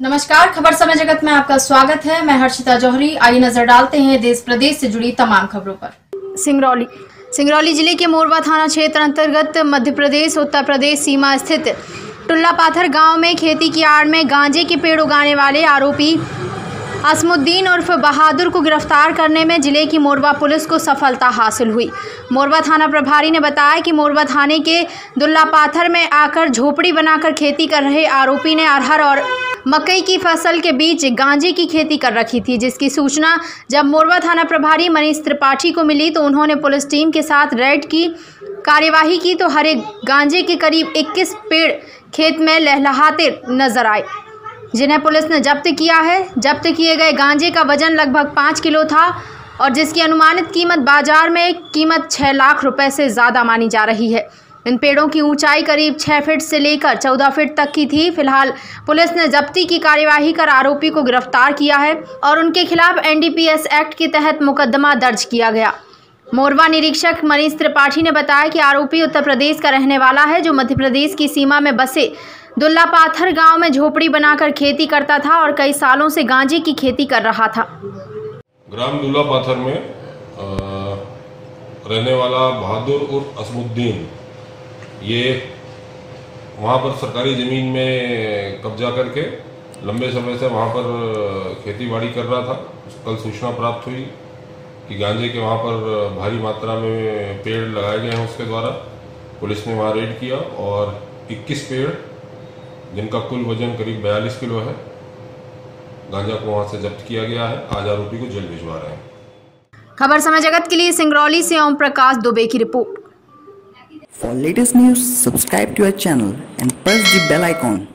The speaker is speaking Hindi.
नमस्कार, खबर समय जगत में आपका स्वागत है। मैं हर्षिता जौहरी। आइए नजर डालते हैं देश प्रदेश से जुड़ी तमाम खबरों पर। सिंगरौली जिले के मोरवा थाना क्षेत्र अंतर्गत मध्य प्रदेश उत्तर प्रदेश सीमा स्थित टुल्लापाथर गांव में खेती की आड़ में गांजे के पेड़ उगाने वाले आरोपी असमुद्दीन उर्फ बहादुर को गिरफ्तार करने में जिले की मोरवा पुलिस को सफलता हासिल हुई। मोरवा थाना प्रभारी ने बताया कि मोरवा थाने के दुल्लापाथर में आकर झोपड़ी बनाकर खेती कर रहे आरोपी ने अरहर और मकई की फसल के बीच गांजे की खेती कर रखी थी, जिसकी सूचना जब मोरवा थाना प्रभारी मनीष त्रिपाठी को मिली तो उन्होंने पुलिस टीम के साथ रेड की कार्यवाही की तो हरे गांजे के करीब 21 पेड़ खेत में लहलहाते नजर आए, जिन्हें पुलिस ने जब्त किया है। जब्त किए गए गांजे का वजन लगभग 5 किलो था और जिसकी अनुमानित कीमत बाजार में कीमत 6 लाख रुपए से ज़्यादा मानी जा रही है। इन पेड़ों की ऊंचाई करीब 6 फीट से लेकर 14 फीट तक की थी। फिलहाल पुलिस ने जब्ती की कार्यवाही कर आरोपी को गिरफ्तार किया है और उनके खिलाफ NDPS एक्ट के तहत मुकदमा दर्ज किया गया। मोरवा निरीक्षक मनीष त्रिपाठी ने बताया कि आरोपी उत्तर प्रदेश का रहने वाला है, जो मध्य प्रदेश की सीमा में बसे दुल्लापाथर गांव में झोपड़ी बनाकर खेती करता था और कई सालों से गांजे की खेती कर रहा था। ग्राम दुल्लापाथर में रहने वाला बहादुर उर्फ असमुद्दीन, ये वहाँ पर सरकारी ज़मीन में कब्जा करके लंबे समय से वहाँ पर खेती बाड़ी कर रहा था। कल सूचना प्राप्त हुई कि गांजे के वहाँ पर भारी मात्रा में पेड़ लगाए गए हैं उसके द्वारा। पुलिस ने वहाँ रेड किया और 21 पेड़, जिनका कुल वजन करीब 42 किलो है, गांजा को वहाँ से जब्त किया गया है। आज आरोपी को जेल भिजवा रहे हैं। खबर समय जगत के लिए सिंगरौली से ओम प्रकाश दुबे की report. For latest news, subscribe to our channel and press the bell icon.